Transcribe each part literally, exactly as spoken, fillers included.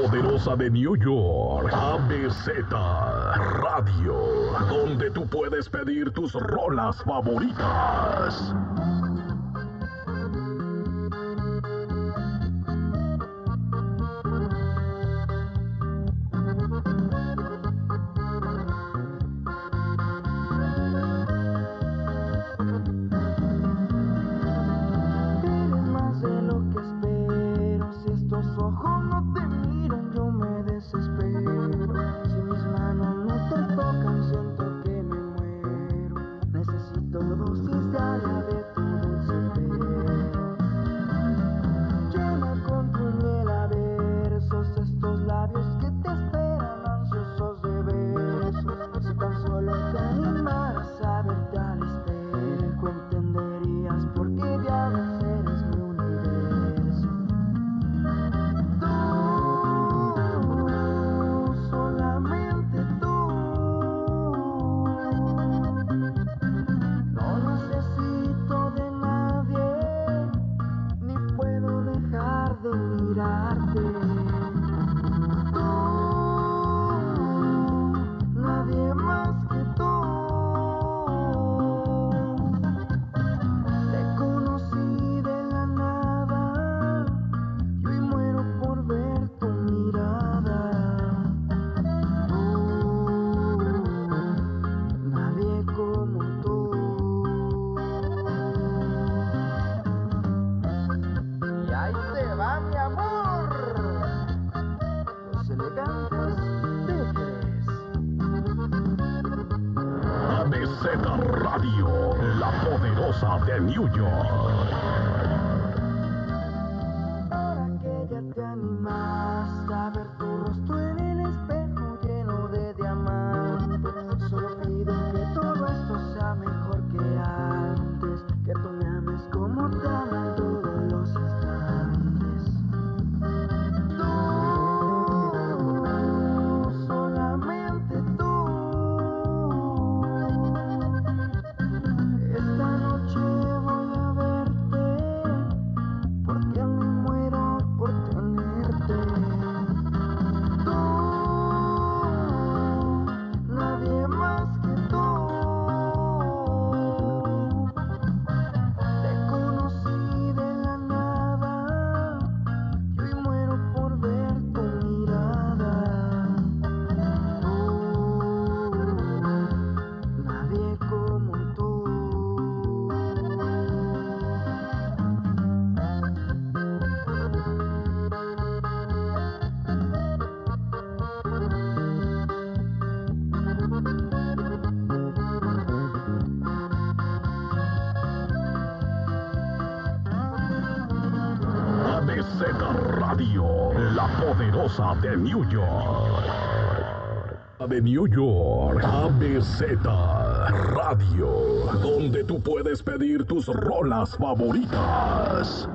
poderosa de New York, A B Z Radio, donde tú puedes pedir tus rolas favoritas. Radio, la poderosa de New York. Ahora que ya te animaste a ver tu rostro en el espejo lleno de diamantes, solo pido que todo esto sea mejor que antes, que tú me ames como te amo en todos los instantes. Tú, solamente tú. Esta noche voy a verte, porque me muero por tenerte. Tú, nadie más que tú. Te conocí de la nada y hoy muero por ver tu mirada. Tú, nadie como tú. A B Z Radio, la poderosa de New York. De New York, A B Z Radio, donde tú puedes pedir tus rolas favoritas.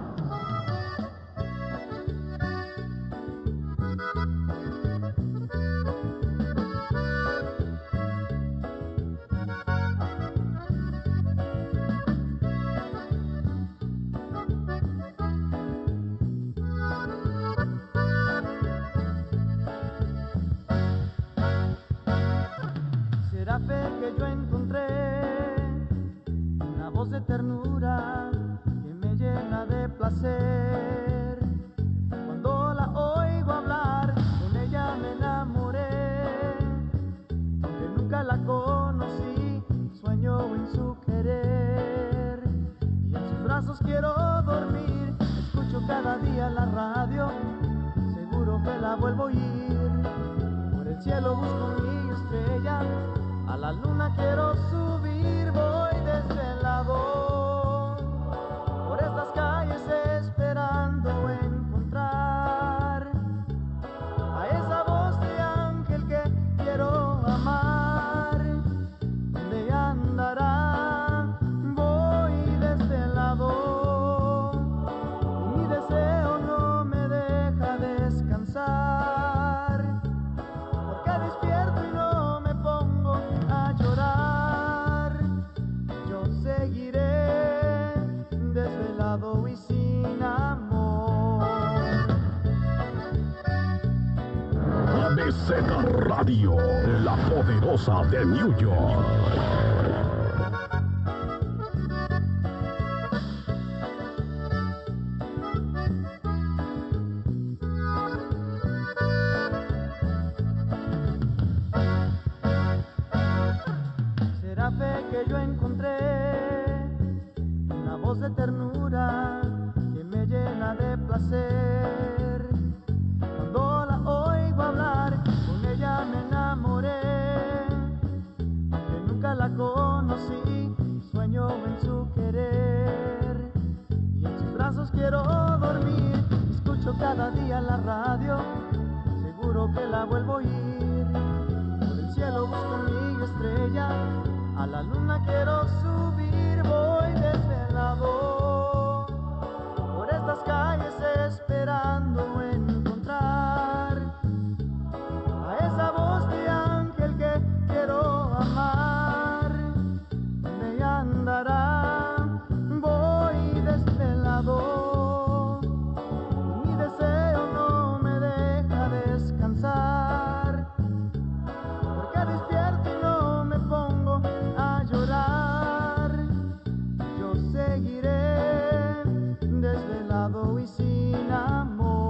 Será fe que yo encontré una voz de ternura que me llena de placer. Cuando la oigo hablar, con ella me enamoré. Aunque nunca la conocí, sueño en su querer. Y en sus brazos quiero dormir. Escucho cada día la radio, seguro que la vuelvo a oír. Por el cielo busco mi estrella, a la luna quiero subir, voy desvelado por estas calles esperando encontrar a esa voz de ángel que quiero amar. ¿Dónde andará? Voy desvelado y mi deseo no me deja descansar, porque despierto y no me pongo a llorar. Yo seguiré desvelado y sin Z Radio, la poderosa de New York. Será fe que yo encontré una voz de ternura que me llena de placer. Cuando la oigo hablar, con ella me enamoré. Aunque nunca la conocí, sueño en su querer. Y en sus brazos quiero dormir. Escucho cada día la radio, seguro que la vuelvo a oír. Por el cielo busco mi estrella, a la luna quiero subir. Voy desvelado por estas calles esperando encontrar a esa voz de ángel que quiero amar. ¿Dónde andará? Voy desvelado, mi deseo no me deja descansar, porque despierto y no me pongo a llorar. Yo seguiré desvelado y sin amor.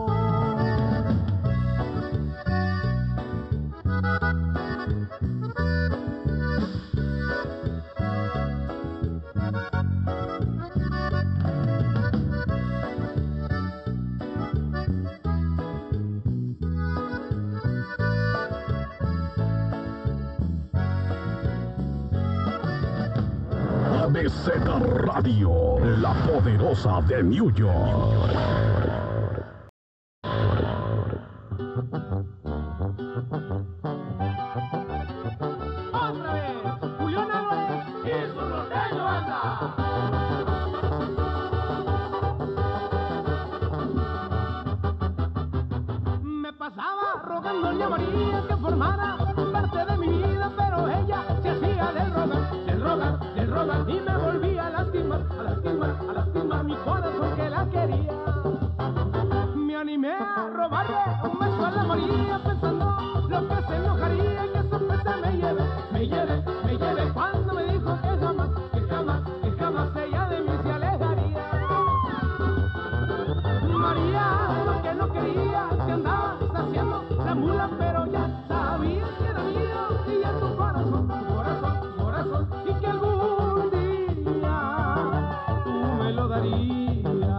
A B Z Radio, la poderosa de New York. Otra vez, Julián Álvarez y su norteño banda. Me pasaba rogándole a María que formara parte de mi vida, pero ella se hacía del rogar, del rogar, del rogar, y me volvía a lastimar, a lastimar, a lastimar mi corazón que la quería. Me animé a robarle un beso a la María pensando lo que se enojaría y que sorpresa me lleve, me lleve, me lleve cuando me dijo que jamás, que jamás, que jamás ella de mí se alejaría. María, lo que no quería, que andabas haciendo la mula, pero ya sabías que era mío y en tu corazón, tu corazón, tu corazón, y que algún día tú me lo darías.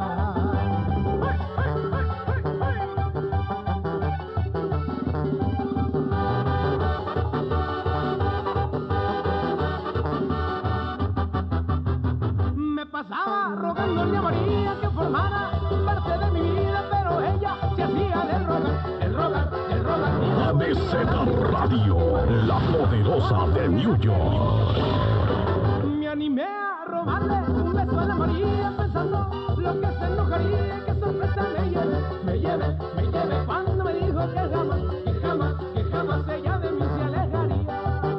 Me pasaba rogándole a María que formara parte de mi vida, pero ella se hacía del rogar, del rogar, del rogar. A B Z Radio, la poderosa de New York. Me animé a robarle un beso a la María pensando lo que se enojaría y que sorpresa me lleve, me lleve, me lleve cuando me dijo que jamás, que jamás, que jamás ella de mí se alejaría.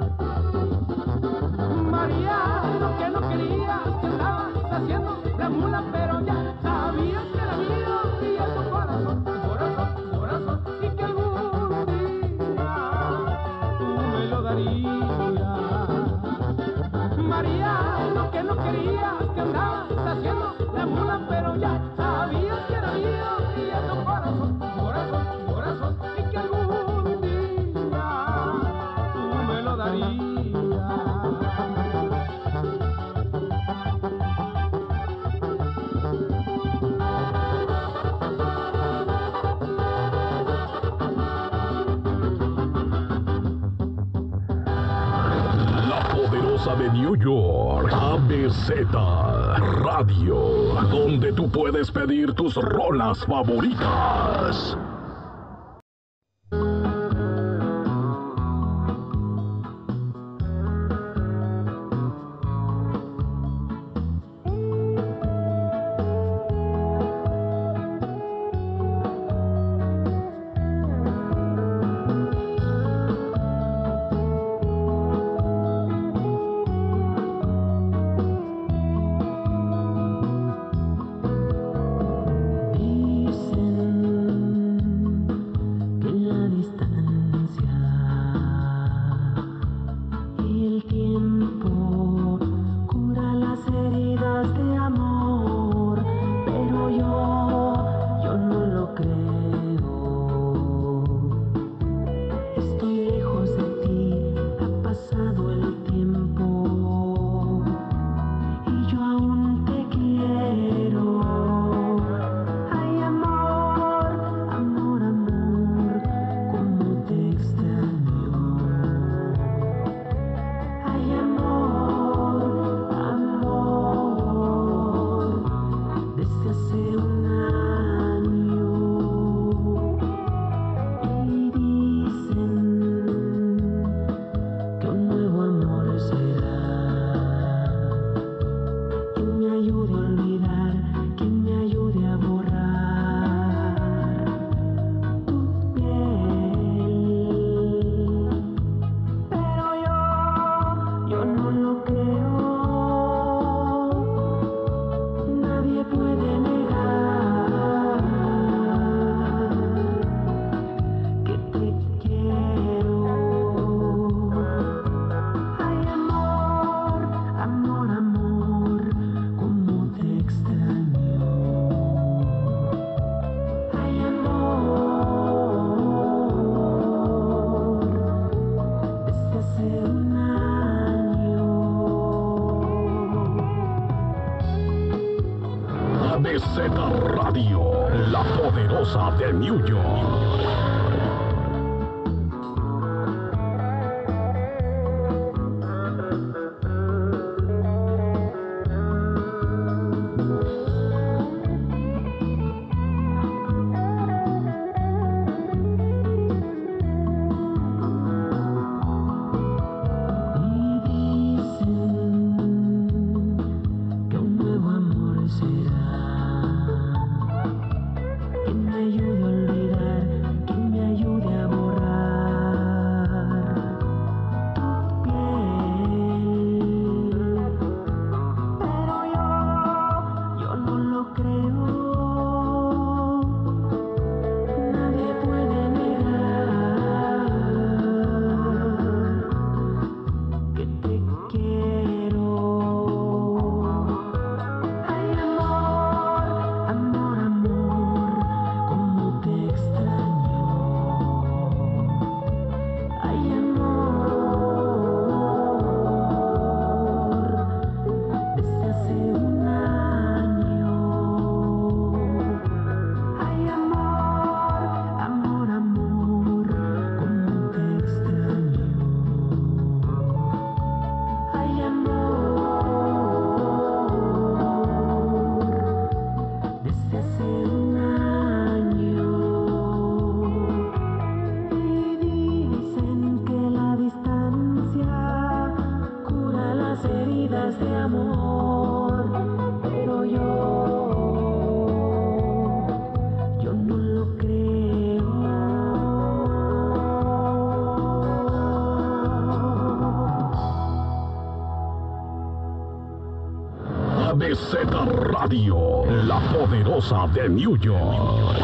María, lo que no quería, que andabas haciendo la mula, pero ya sabías que era mío y en tu corazón, tu corazón, tu corazón, y que algún día tú me lo darías. María, lo que no quería, que andabas haciendo la mula, pero ya sabías que era mío y en tu corazón, tu corazón, tu corazón, y que algún día tú me lo darías. La poderosa de New York, A B Z Radio, donde tú puedes pedir tus rolas favoritas. Dicen poderosa de New York. A B Z Radio, la poderosa de New York.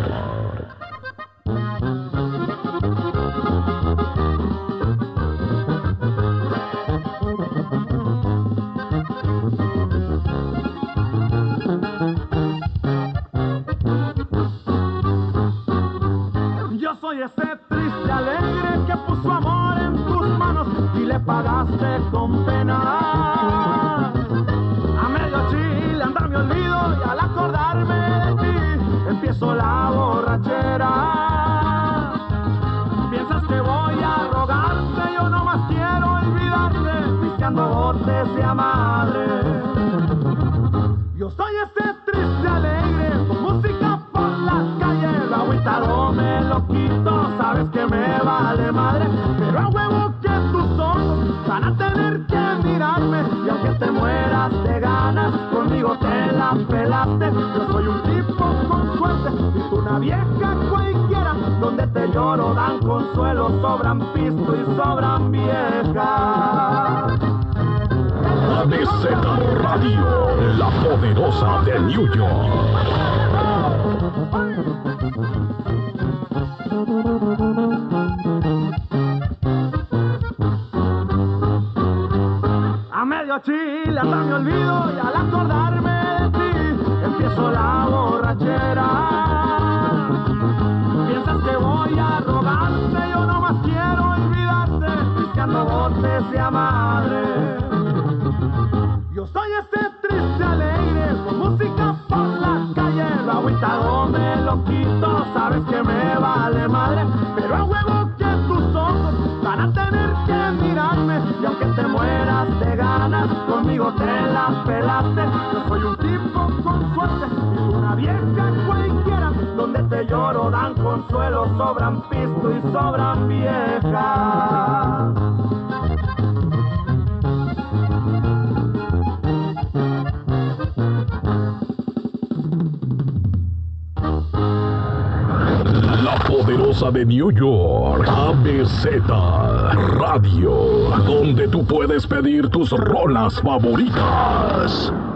Yo soy ese triste alegre que puso amor en tus manos y le pagaste con pena. A medio chile anda mi olvido y al acordarme de ti empiezo la borrachera. Piensas que voy a rogarte, yo nomás quiero olvidarte, pisteando botes de madre. Yo soy ese triste alegre con música por las calles, agüitado me lo quito, sabes que me vale madre, pero a huevo que tus ojos van a tener que mirarme, y aunque te mueras de ganas, conmigo te la pelaste. Yo soy un tipo con suerte y tú una vieja cualquiera, donde te lloro dan consuelo, sobran pisto y sobran viejas. A B Z Radio, la poderosa de New York. A medio chile hasta me olvido y al acordarme de ti empiezo la borrachera. Piensas que voy a rogarte, yo nomás quiero olvidarte, pisteando botes de madre. Yo soy ese triste alegre con música por las calles, lo agüitado me lo quito, sabes que me vale madre, pero a huevo que tus ojos van a tener que mirarme, y aunque te mueras de ganas, conmigo te las pelaste. Yo soy un tipo con suerte y tú una vieja cualquiera, donde te lloro dan consuelo, sobran pisto y sobran viejas. La poderosa de New York, A B Z Radio, donde tú puedes pedir tus rolas favoritas.